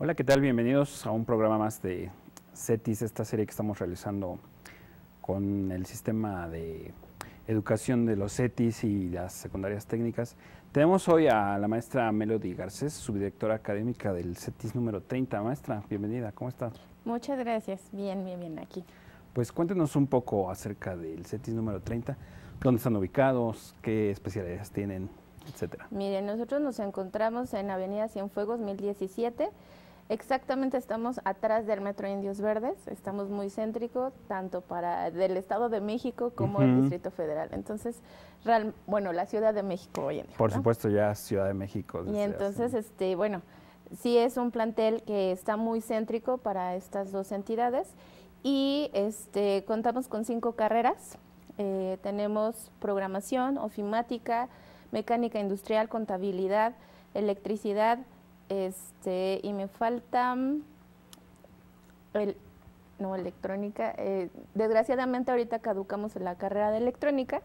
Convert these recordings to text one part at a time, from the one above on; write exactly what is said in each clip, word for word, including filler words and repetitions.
Hola, ¿qué tal? Bienvenidos a un programa más de CETIS, esta serie que estamos realizando con el sistema de educación de los CETIS y las secundarias técnicas. Tenemos hoy a la maestra Melody Garcés, subdirectora académica del CETIS número treinta. Maestra, bienvenida, ¿cómo está? Muchas gracias, bien, bien, bien aquí. Pues cuéntenos un poco acerca del CETIS número treinta, dónde están ubicados, qué especialidades tienen, etcétera. Miren, nosotros nos encontramos en Avenida Cienfuegos mil diecisiete, exactamente estamos atrás del Metro Indios Verdes, estamos muy céntricos, tanto para del Estado de México como Uh-huh. el Distrito Federal. Entonces, real, bueno, la Ciudad de México hoy en día. Por ¿no? supuesto, ya Ciudad de México. Y entonces, hace... este, bueno, sí es un plantel que está muy céntrico para estas dos entidades y este, contamos con cinco carreras. Eh, tenemos programación, ofimática, mecánica industrial, contabilidad, electricidad, este, y me falta el, no, electrónica. Eh, desgraciadamente ahorita caducamos en la carrera de electrónica.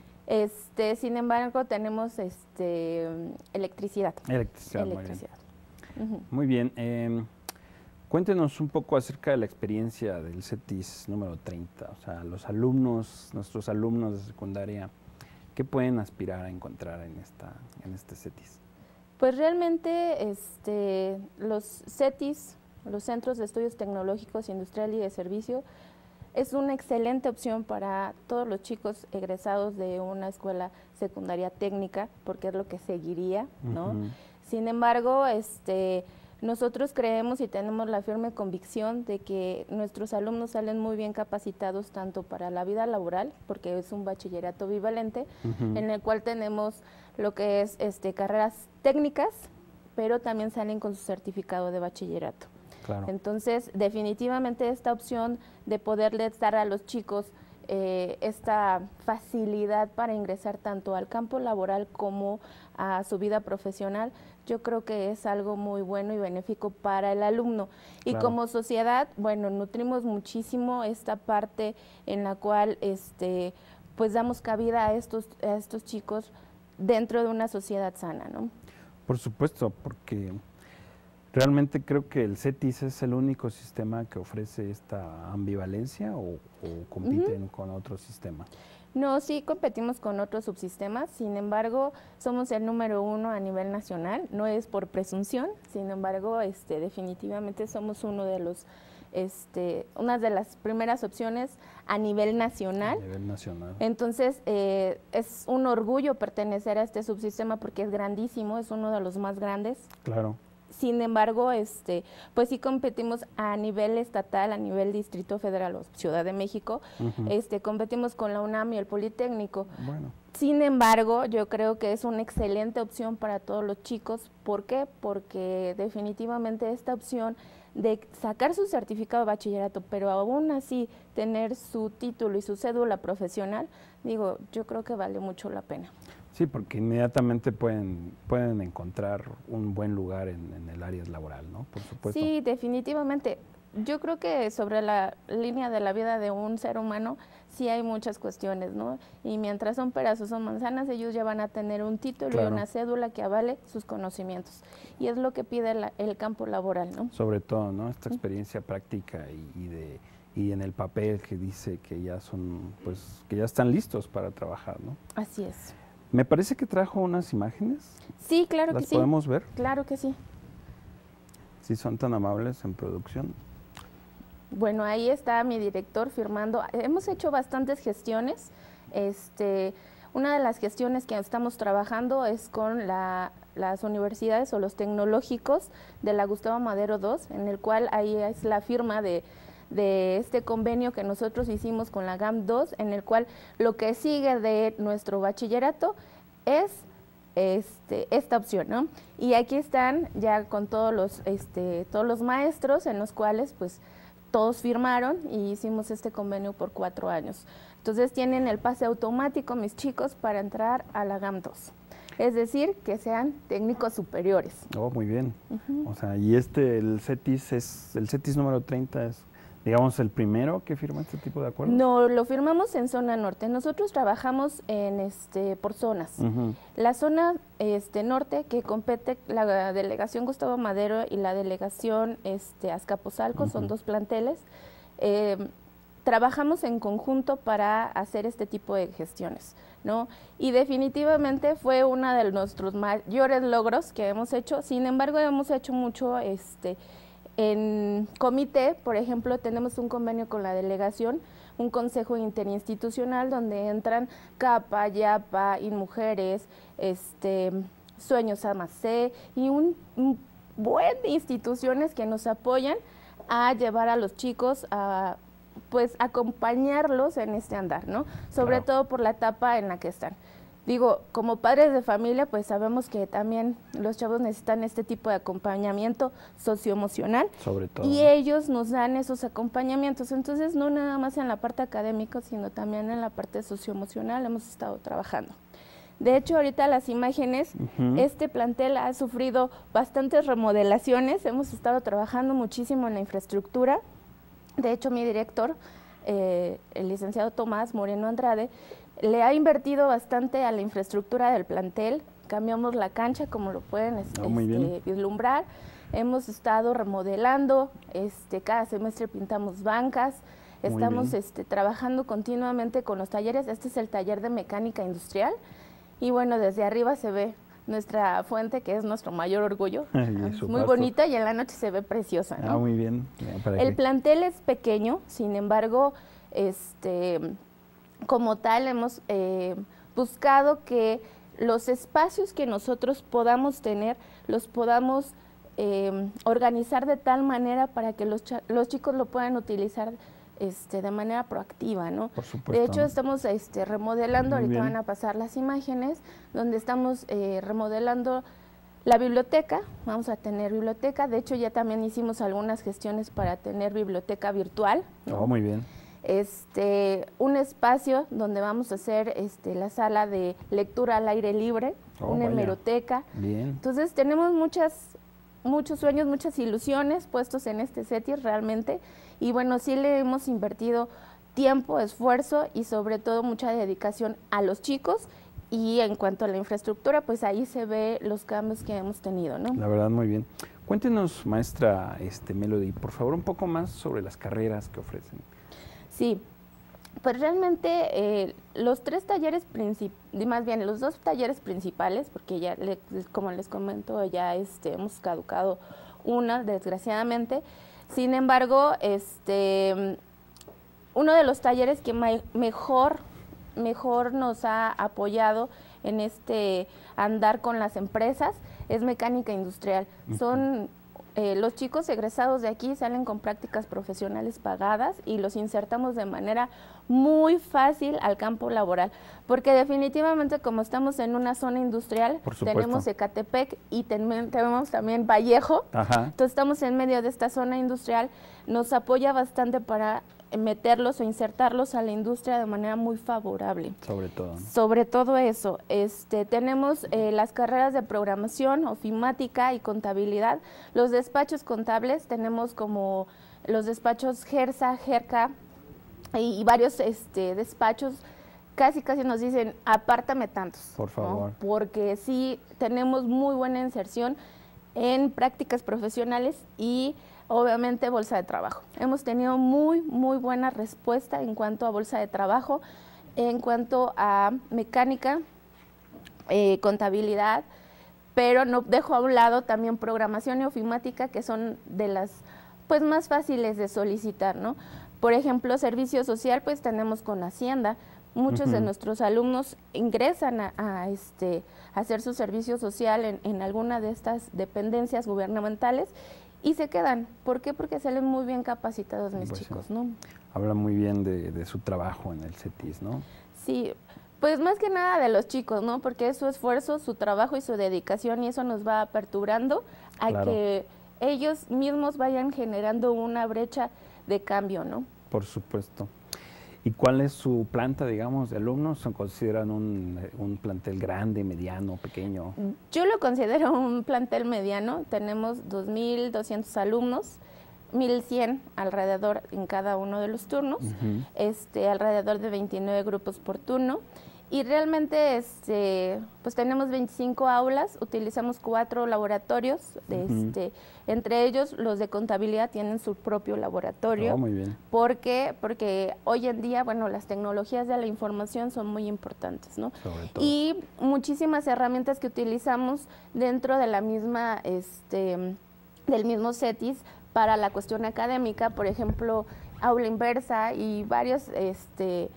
Este, sin embargo, tenemos este, electricidad. Electricidad, electricidad. Muy bien. Uh-huh. Muy bien. Eh, cuéntenos un poco acerca de la experiencia del CETIS número treinta. O sea, los alumnos, nuestros alumnos de secundaria, ¿qué pueden aspirar a encontrar en, esta, en este CETIS? Pues realmente este, los CETIS, los Centros de Estudios Tecnológicos, Industrial y de Servicio, es una excelente opción para todos los chicos egresados de una escuela secundaria técnica, porque es lo que seguiría, ¿no? Uh-huh. Sin embargo, este, nosotros creemos y tenemos la firme convicción de que nuestros alumnos salen muy bien capacitados tanto para la vida laboral, porque es un bachillerato bivalente, uh-huh. en el cual tenemos lo que es este, carreras técnicas, pero también salen con su certificado de bachillerato. Claro. Entonces, definitivamente esta opción de poderles dar a los chicos eh, esta facilidad para ingresar tanto al campo laboral como a su vida profesional, yo creo que es algo muy bueno y benéfico para el alumno. Y claro. Como sociedad, bueno, nutrimos muchísimo esta parte en la cual este, pues damos cabida a estos, a estos chicos dentro de una sociedad sana, ¿no? Por supuesto, porque realmente creo que el CETIS es el único sistema que ofrece esta ambivalencia o, o compiten uh-huh. con otro sistema. No, sí competimos con otros subsistemas, sin embargo, somos el número uno a nivel nacional, no es por presunción, sin embargo, este, definitivamente somos uno de los, este, una de las primeras opciones a nivel nacional. A nivel nacional. Entonces, eh, es un orgullo pertenecer a este subsistema porque es grandísimo, es uno de los más grandes. Claro. Sin embargo, este, pues sí competimos a nivel estatal, a nivel Distrito Federal o Ciudad de México, uh-huh. este, competimos con la UNAM y el Politécnico. Bueno. Sin embargo, yo creo que es una excelente opción para todos los chicos. ¿Por qué? Porque definitivamente esta opción de sacar su certificado de bachillerato, pero aún así tener su título y su cédula profesional, digo, yo creo que vale mucho la pena. Sí, porque inmediatamente pueden, pueden encontrar un buen lugar en, en el área laboral, ¿no? Por supuesto. Sí, definitivamente. Yo creo que sobre la línea de la vida de un ser humano sí hay muchas cuestiones, ¿no? Y mientras son peras o son manzanas, ellos ya van a tener un título claro. y una cédula que avale sus conocimientos. Y es lo que pide la, el campo laboral, ¿no? Sobre todo, ¿no? Esta experiencia práctica y, y de y en el papel que dice que ya son, pues, que ya están listos para trabajar, ¿no? Así es. Me parece que trajo unas imágenes. Sí, claro que sí. ¿Las podemos ver? Claro que sí. Si son tan amables en producción. Bueno, ahí está mi director firmando. Hemos hecho bastantes gestiones. Este, una de las gestiones que estamos trabajando es con la, las universidades o los tecnológicos de la Gustavo Madero dos, en el cual ahí es la firma de de este convenio que nosotros hicimos con la GAM dos, en el cual lo que sigue de nuestro bachillerato es este, esta opción, ¿no? Y aquí están ya con todos los, este, todos los maestros en los cuales pues todos firmaron y hicimos este convenio por cuatro años. Entonces tienen el pase automático, mis chicos, para entrar a la GAM dos. Es decir, que sean técnicos superiores. Oh, muy bien. Uh-huh. O sea, y este, el CETIS, es, el CETIS número treinta es digamos, el primero que firma este tipo de acuerdos? No, lo firmamos en zona norte. Nosotros trabajamos en este por zonas. Uh-huh. La zona este norte, que compete la delegación Gustavo Madero y la delegación este Azcapotzalco, uh-huh. son dos planteles. Eh, trabajamos en conjunto para hacer este tipo de gestiones, ¿no? Y definitivamente fue uno de nuestros mayores logros que hemos hecho. Sin embargo, hemos hecho mucho este en comité. Por ejemplo, tenemos un convenio con la delegación, un consejo interinstitucional donde entran CAPA, YAPA, INMujeres, este, Sueños A más C y un, un buen de instituciones que nos apoyan a llevar a los chicos a pues acompañarlos en este andar, ¿no? Sobre claro. todo por la etapa en la que están. Digo, como padres de familia, pues sabemos que también los chavos necesitan este tipo de acompañamiento socioemocional. Sobre todo. Y ellos nos dan esos acompañamientos. Entonces, no nada más en la parte académica, sino también en la parte socioemocional hemos estado trabajando. De hecho, ahorita las imágenes, uh-huh. este plantel ha sufrido bastantes remodelaciones. Hemos estado trabajando muchísimo en la infraestructura. De hecho, mi director, eh, el licenciado Tomás Moreno Andrade, le ha invertido bastante a la infraestructura del plantel. Cambiamos la cancha, como lo pueden este, oh, este, vislumbrar. Hemos estado remodelando, este, cada semestre pintamos bancas. Muy Estamos este, trabajando continuamente con los talleres. Este es el taller de mecánica industrial. Y bueno, desde arriba se ve nuestra fuente, que es nuestro mayor orgullo. Es muy bonita y en la noche se ve preciosa, ¿no? Ah, muy bien. El plantel es pequeño, sin embargo, este, como tal hemos eh, buscado que los espacios que nosotros podamos tener, los podamos eh, organizar de tal manera para que los, los chicos lo puedan utilizar Este, de manera proactiva, ¿no? Por supuesto. De hecho, estamos este, remodelando, Muy ahorita bien. van a pasar las imágenes, donde estamos eh, remodelando la biblioteca. Vamos a tener biblioteca. De hecho, ya también hicimos algunas gestiones para tener biblioteca virtual, ¿no? Oh, muy bien. Este, un espacio donde vamos a hacer este, la sala de lectura al aire libre, oh, una vaya. hemeroteca. Bien. Entonces, tenemos muchas, muchos sueños, muchas ilusiones puestos en este CETIS realmente. Y bueno, sí le hemos invertido tiempo, esfuerzo y sobre todo mucha dedicación a los chicos. Y en cuanto a la infraestructura, pues ahí se ve los cambios que hemos tenido, ¿no? La verdad, muy bien. Cuéntenos, maestra este, Melody, por favor, un poco más sobre las carreras que ofrecen. Sí, pues realmente eh, los tres talleres principales, más bien los dos talleres principales, porque ya, le, como les comento, ya este, hemos caducado una, desgraciadamente. Sin embargo, este, uno de los talleres que mejor, mejor nos ha apoyado en este andar con las empresas es mecánica industrial. Uh-huh. Son eh, los chicos egresados de aquí salen con prácticas profesionales pagadas y los insertamos de manera muy fácil al campo laboral, porque definitivamente como estamos en una zona industrial, tenemos Ecatepec y ten, tenemos también Vallejo. Ajá. Entonces estamos en medio de esta zona industrial, nos apoya bastante para meterlos o insertarlos a la industria de manera muy favorable. Sobre todo. Sobre todo eso. Este, tenemos eh, las carreras de programación, ofimática y contabilidad. Los despachos contables tenemos como los despachos GERSA, GERCA y, y varios este, despachos. Casi, casi nos dicen, apártame tantos. Por favor. ¿no? Porque sí tenemos muy buena inserción en prácticas profesionales y obviamente bolsa de trabajo. Hemos tenido muy, muy buena respuesta en cuanto a bolsa de trabajo, en cuanto a mecánica, eh, contabilidad, pero no dejo a un lado también programación y ofimática, que son de las pues más fáciles de solicitar, ¿no? Por ejemplo, servicio social, pues tenemos con Hacienda. Muchos uh-huh. de nuestros alumnos ingresan a, a, este, a hacer su servicio social en, en alguna de estas dependencias gubernamentales y se quedan. ¿Por qué? Porque salen muy bien capacitados mis pues chicos, sí. ¿no? Habla muy bien de, de su trabajo en el CETIS, ¿no? Sí, pues más que nada de los chicos, ¿no? Porque es su esfuerzo, su trabajo y su dedicación y eso nos va aperturando a claro. que ellos mismos vayan generando una brecha de cambio, ¿no? Por supuesto. ¿Y cuál es su planta, digamos, de alumnos? ¿Se consideran un, un plantel grande, mediano, pequeño? Yo lo considero un plantel mediano. Tenemos dos mil doscientos alumnos. mil cien alrededor en cada uno de los turnos, uh-huh. este, alrededor de veintinueve grupos por turno. Y realmente este, pues tenemos veinticinco aulas, utilizamos cuatro laboratorios, uh-huh. este, entre ellos los de contabilidad tienen su propio laboratorio. Oh, muy bien. ¿Por qué? Porque hoy en día, bueno, las tecnologías de la información son muy importantes, ¿no? Sobre todo. Y muchísimas herramientas que utilizamos dentro de la misma, este, del mismo CETIS para la cuestión académica, por ejemplo, aula inversa y varios, este,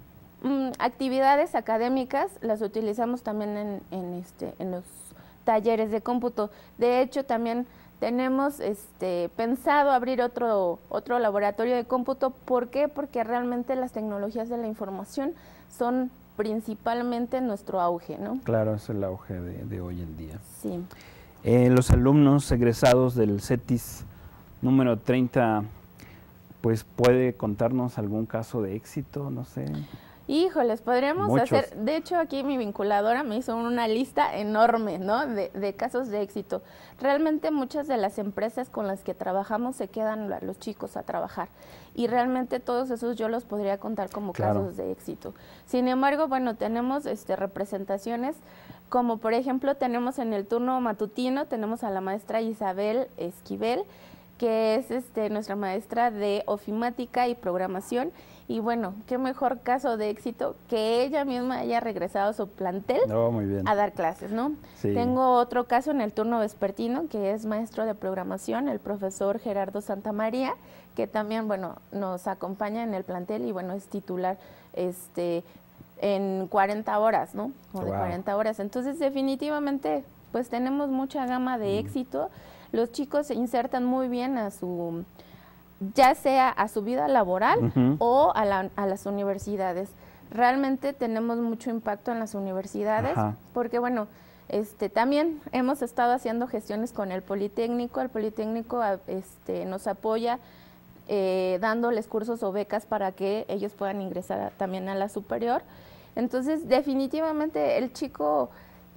actividades académicas las utilizamos también en, en, este, en los talleres de cómputo. De hecho, también tenemos este, pensado abrir otro, otro laboratorio de cómputo. ¿Por qué? Porque realmente las tecnologías de la información son principalmente nuestro auge, ¿no? Claro, es el auge de, de hoy en día. Sí. Eh, los alumnos egresados del CETIS número treinta, pues, ¿puede contarnos algún caso de éxito? No sé. Híjoles, podríamos Muchos. hacer, de hecho aquí mi vinculadora me hizo una lista enorme, ¿no? De, de casos de éxito. Realmente muchas de las empresas con las que trabajamos se quedan la, los chicos a trabajar y realmente todos esos yo los podría contar como claro. casos de éxito. Sin embargo, bueno, tenemos este, representaciones como por ejemplo tenemos en el turno matutino, tenemos a la maestra Isabel Esquivel, que es este, nuestra maestra de ofimática y programación. Y bueno, qué mejor caso de éxito que ella misma haya regresado a su plantel oh, muy bien. a dar clases, ¿no? Sí. Tengo otro caso en el turno vespertino, que es maestro de programación, el profesor Gerardo Santamaría, que también, bueno, nos acompaña en el plantel y, bueno, es titular este, en cuarenta horas, ¿no? O de wow. cuarenta horas. Entonces, definitivamente, pues tenemos mucha gama de mm. éxito. Los chicos se insertan muy bien a su, ya sea a su vida laboral uh-huh. o a, la, a las universidades. Realmente tenemos mucho impacto en las universidades Ajá. porque, bueno, este, también hemos estado haciendo gestiones con el Politécnico. El Politécnico este, nos apoya eh, dándoles cursos o becas para que ellos puedan ingresar a, también a la superior. Entonces, definitivamente el chico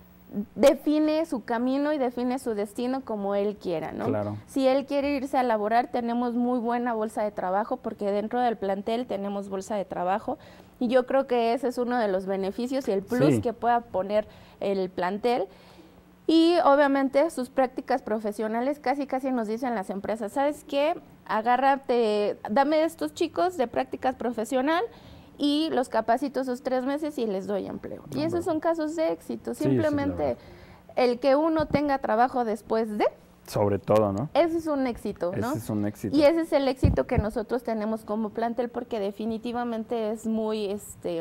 define su camino y define su destino como él quiera, ¿no? Claro. Si él quiere irse a laborar, tenemos muy buena bolsa de trabajo, porque dentro del plantel tenemos bolsa de trabajo, y yo creo que ese es uno de los beneficios y el plus sí. que pueda poner el plantel. Y obviamente sus prácticas profesionales, casi casi nos dicen las empresas, ¿sabes qué? Agárrate, dame estos chicos de prácticas profesional y los capacito esos tres meses y les doy empleo. No, y esos son casos de éxito. Sí, Simplemente sí, el que uno tenga trabajo después de... Sobre todo, ¿no? Ese es un éxito, ¿no? Ese es un éxito. Y ese es el éxito que nosotros tenemos como plantel, porque definitivamente es muy este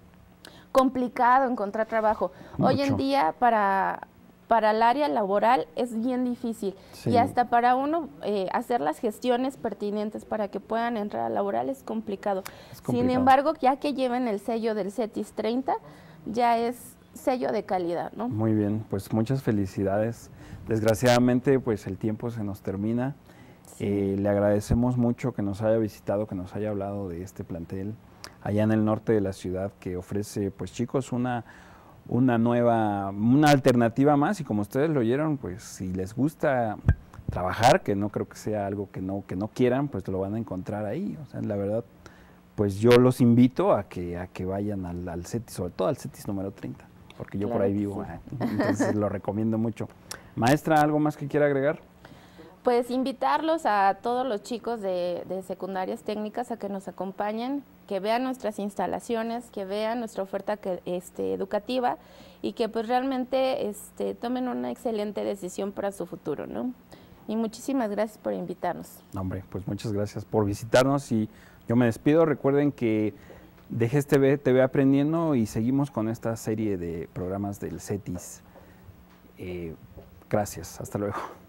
complicado encontrar trabajo. Mucho. Hoy en día para... para el área laboral es bien difícil sí. y hasta para uno eh, hacer las gestiones pertinentes para que puedan entrar a laboral es complicado. es complicado. Sin embargo, ya que lleven el sello del CETIS treinta, ya es sello de calidad, ¿no? Muy bien, pues muchas felicidades. Desgraciadamente, pues el tiempo se nos termina. Sí. Eh, le agradecemos mucho que nos haya visitado, que nos haya hablado de este plantel allá en el norte de la ciudad, que ofrece, pues chicos, una... una nueva, una alternativa más, y como ustedes lo oyeron, pues si les gusta trabajar, que no creo que sea algo que no, que no quieran, pues lo van a encontrar ahí. O sea, la verdad, pues yo los invito a que, a que vayan al, al CETIS, sobre todo al CETIS número treinta, porque yo claro por ahí vivo, sí. eh, entonces lo recomiendo mucho. Maestra, ¿algo más que quiera agregar? Pues invitarlos a todos los chicos de, de secundarias técnicas a que nos acompañen, que vean nuestras instalaciones, que vean nuestra oferta que, este, educativa y que pues realmente este, tomen una excelente decisión para su futuro, ¿no? Y muchísimas gracias por invitarnos. Hombre, pues muchas gracias por visitarnos y yo me despido. Recuerden que de G E S T V, T V Aprendiendo, y seguimos con esta serie de programas del CETIS. Eh, gracias, hasta luego.